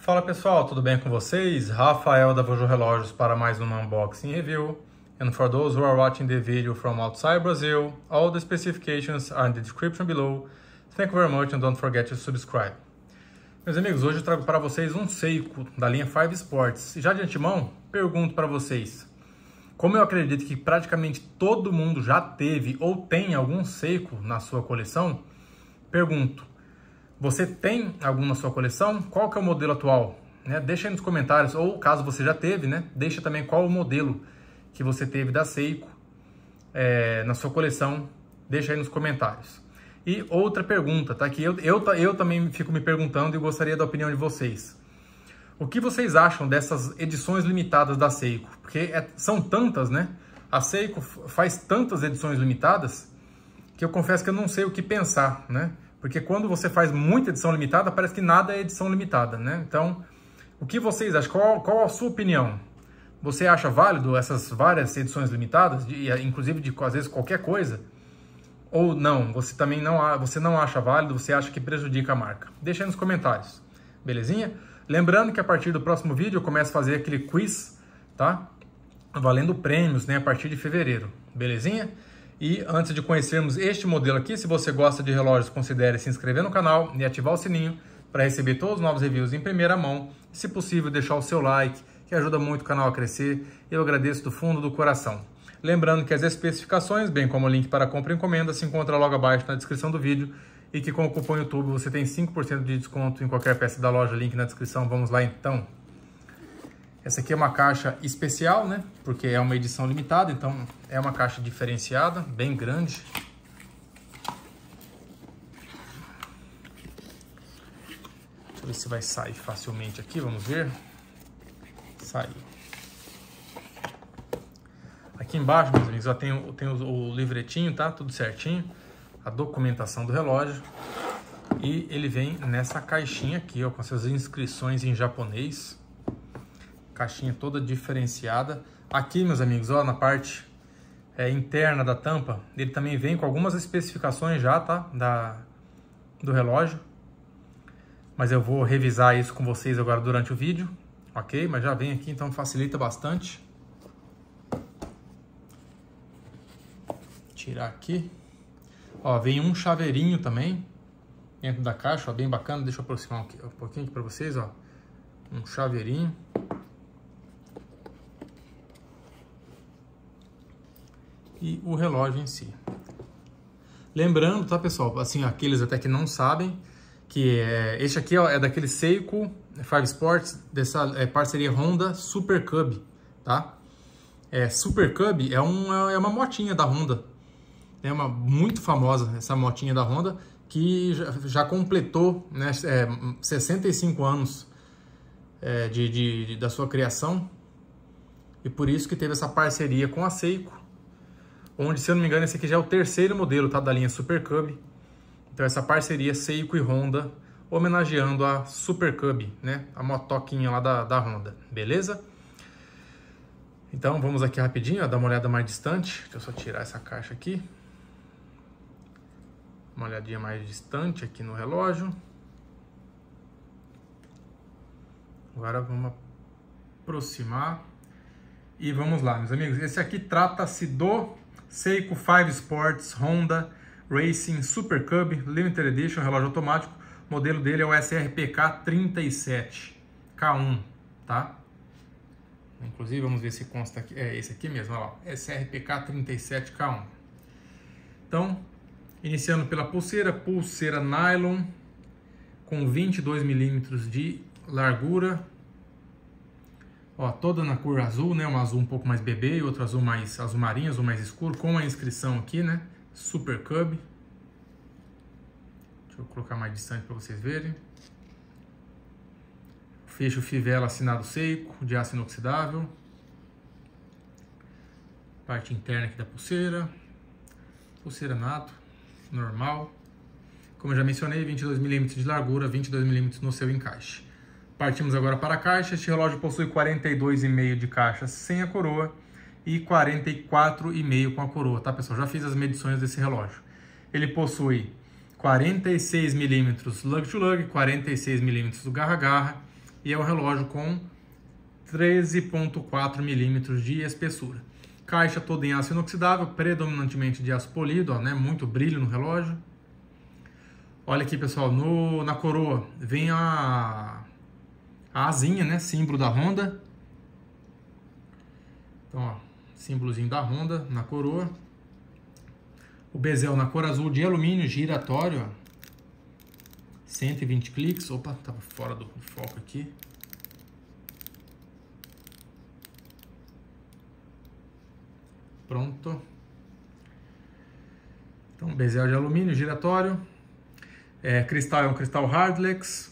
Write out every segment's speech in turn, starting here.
Fala pessoal, tudo bem com vocês? Rafael da Vojo Relógios para mais um unboxing review. And for those who are watching the video from outside Brazil, all the specifications are in the description below. Thank you very much and don't forget to subscribe. Meus amigos, hoje eu trago para vocês um Seiko da linha 5 Sports. E já de antemão, pergunto para vocês, como eu acredito que praticamente todo mundo já teve ou tem algum Seiko na sua coleção, pergunto, você tem algum na sua coleção? Qual que é o modelo atual? Deixa aí nos comentários, ou caso você já teve, deixa também qual o modelo que você teve da Seiko na sua coleção, deixa aí nos comentários. E outra pergunta, tá? Que eu também fico me perguntando e gostaria da opinião de vocês. O que vocês acham dessas edições limitadas da Seiko? Porque são tantas, né? A Seiko faz tantas edições limitadas que eu confesso que eu não sei o que pensar, né? Porque quando você faz muita edição limitada, parece que nada é edição limitada, né? Então, o que vocês acham? Qual a sua opinião? Você acha válido essas várias edições limitadas, inclusive de às vezes qualquer coisa? Ou não? Você também não acha válido? Você acha que prejudica a marca? Deixa aí nos comentários, belezinha? Lembrando que a partir do próximo vídeo eu começo a fazer aquele quiz, tá? Valendo prêmios, né? A partir de fevereiro, belezinha? E antes de conhecermos este modelo aqui, se você gosta de relógios, considere se inscrever no canal e ativar o sininho para receber todos os novos reviews em primeira mão. Se possível, deixar o seu like, que ajuda muito o canal a crescer. Eu agradeço do fundo do coração. Lembrando que as especificações, bem como o link para compra e encomenda, se encontra logo abaixo na descrição do vídeo e que com o cupom YouTube você tem 5% de desconto em qualquer peça da loja, link na descrição. Vamos lá então. Essa aqui é uma caixa especial, né? Porque é uma edição limitada, então é uma caixa diferenciada, bem grande. Deixa eu ver se vai sair facilmente aqui, vamos ver. Saiu. Aqui embaixo, meus amigos, ó, tem o livretinho, tá? Tudo certinho. A documentação do relógio. E ele vem nessa caixinha aqui, ó, com essas inscrições em japonês. Caixinha toda diferenciada. Aqui, meus amigos, ó, na parte interna da tampa, ele também vem com algumas especificações já, tá? Do relógio. Mas eu vou revisar isso com vocês agora durante o vídeo, ok? Mas já vem aqui, então facilita bastante. Tirar aqui. Ó, vem um chaveirinho também dentro da caixa, ó, bem bacana. Deixa eu aproximar um pouquinho aqui para vocês, ó. Um chaveirinho. E o relógio em si. Lembrando, tá, pessoal, assim, aqueles até que não sabem, que este aqui, ó, é daquele Seiko 5 Sports, dessa parceria Honda Super Cub, tá? Super Cub é uma motinha da Honda, é muito famosa essa motinha da Honda, que já completou, né, 65 anos da sua criação, e por isso que teve essa parceria com a Seiko, onde, se eu não me engano, esse aqui já é o terceiro modelo, tá, da linha Super Cub. Então essa parceria Seiko e Honda, homenageando a Super Cub, né, a motoquinha lá da Honda, beleza? Então vamos aqui rapidinho, ó, dar uma olhada mais distante. Deixa eu só tirar essa caixa aqui. Uma olhadinha mais distante aqui no relógio. Agora vamos aproximar. E vamos lá, meus amigos. Esse aqui trata-se do Seiko 5 Sports Honda Racing Super Cub Limited Edition, relógio automático. O modelo dele é o SRPK 37K1, tá? Inclusive, vamos ver se consta aqui. É esse aqui mesmo, olha lá. SRPK 37K1. Então, iniciando pela pulseira nylon com 22 milímetros de largura. Ó, toda na cor azul, né? Um azul um pouco mais bebê e outro azul mais azul marinho, azul mais escuro, com a inscrição aqui, né? Super Cub. Deixa eu colocar mais distante para vocês verem. Fecho fivela assinado Seiko, de aço inoxidável. Parte interna aqui da pulseira. Pulseira nato, normal. Como eu já mencionei, 22 milímetros de largura, 22 milímetros no seu encaixe. Partimos agora para a caixa. Este relógio possui 42,5 de caixa sem a coroa e 44,5 com a coroa, tá, pessoal? Já fiz as medições desse relógio. Ele possui 46 milímetros lug to lug, 46 milímetros do garra-garra, e é um relógio com 13,4 milímetros de espessura. Caixa toda em aço inoxidável, predominantemente de aço polido, ó, né? Muito brilho no relógio. Olha aqui, pessoal, na coroa vem a asinha, né? Símbolo da Honda. Então, ó, símbolozinho da Honda na coroa. O bezel na cor azul de alumínio giratório, ó. 120 cliques. Opa, tava fora do foco aqui. Pronto. Então, bezel de alumínio giratório. Cristal é um cristal Hardlex.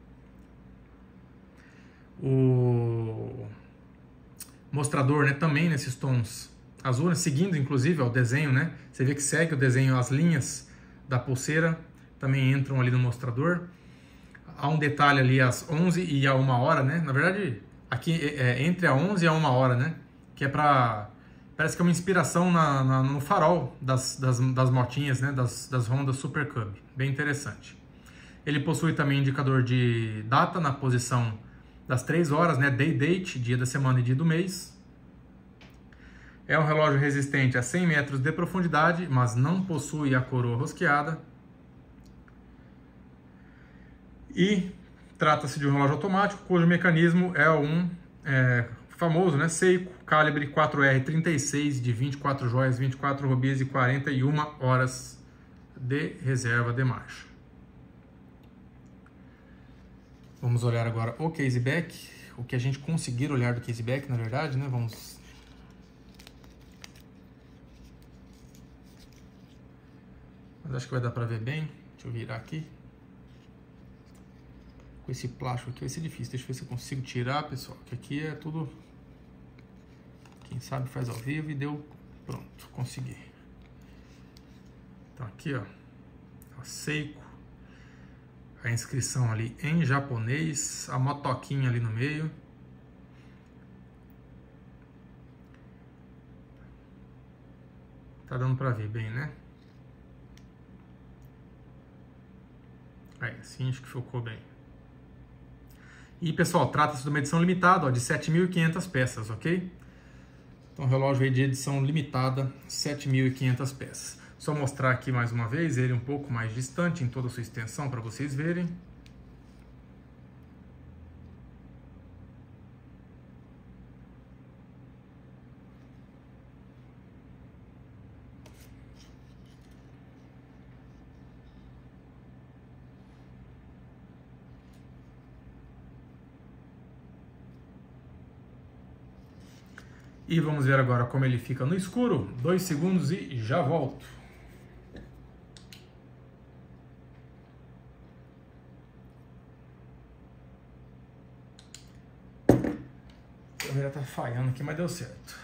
O mostrador, né, também nesses tons azul, né, seguindo inclusive o desenho, né? Você vê que segue o desenho, as linhas da pulseira também entram ali no mostrador. Há um detalhe ali às 11 e a 1 hora, né? Na verdade, aqui entre a 11 e a 1 hora, né? Que é para... Parece que é uma inspiração no farol das motinhas, né? Das Honda Super Cub. Bem interessante. Ele possui também indicador de data na posição das 3 horas, né? Day date, dia da semana e dia do mês. É um relógio resistente a 100 metros de profundidade, mas não possui a coroa rosqueada. E trata-se de um relógio automático, cujo mecanismo é um famoso, né? Seiko, calibre 4R36 de 24 joias, 24 rubis e 41 horas de reserva de marcha. Vamos olhar agora o caseback, o que a gente conseguir olhar do caseback, na verdade, né? Vamos... Mas acho que vai dar para ver bem. Deixa eu virar aqui. Com esse plástico aqui vai ser difícil. Deixa eu ver se eu consigo tirar, pessoal. Que aqui é tudo... Quem sabe faz ao vivo e deu... Pronto, consegui. Então aqui, ó. A Seiko. A inscrição ali em japonês. A motoquinha ali no meio. Tá dando pra ver bem, né? Aí, assim acho que focou bem. E, pessoal, trata-se de uma edição limitada, ó, de 7.500 peças, ok? Então, relógio aí de edição limitada, 7.500 peças. Só mostrar aqui mais uma vez, ele um pouco mais distante em toda a sua extensão para vocês verem. E vamos ver agora como ele fica no escuro. 2 segundos e já volto. A câmera tá falhando aqui, mas deu certo.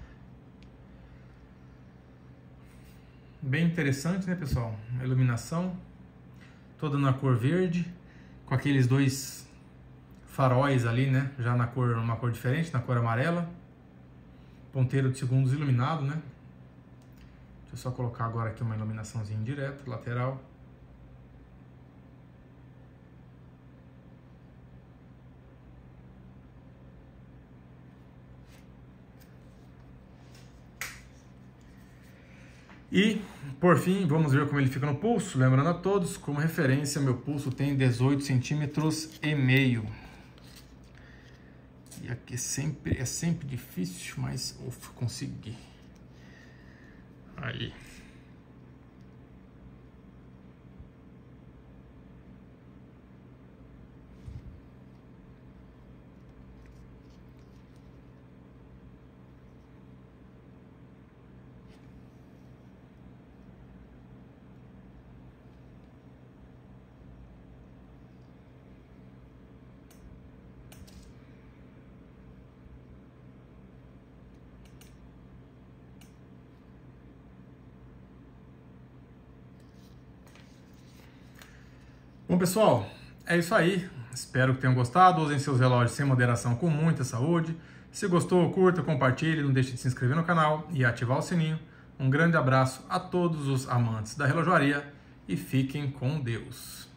Bem interessante, né, pessoal? A iluminação toda na cor verde, com aqueles 2 faróis ali, né? Já na cor, uma cor diferente, na cor amarela. Ponteiro de segundos iluminado, né? Deixa eu só colocar agora aqui uma iluminaçãozinha direta, lateral. E, por fim, vamos ver como ele fica no pulso. Lembrando a todos, como referência, meu pulso tem 18,5 centímetros. E aqui é sempre difícil, mas consegui. Aí. Bom, pessoal, é isso aí. Espero que tenham gostado. Usem seus relógios sem moderação, com muita saúde. Se gostou, curta, compartilhe, não deixe de se inscrever no canal e ativar o sininho. Um grande abraço a todos os amantes da relojoaria e fiquem com Deus.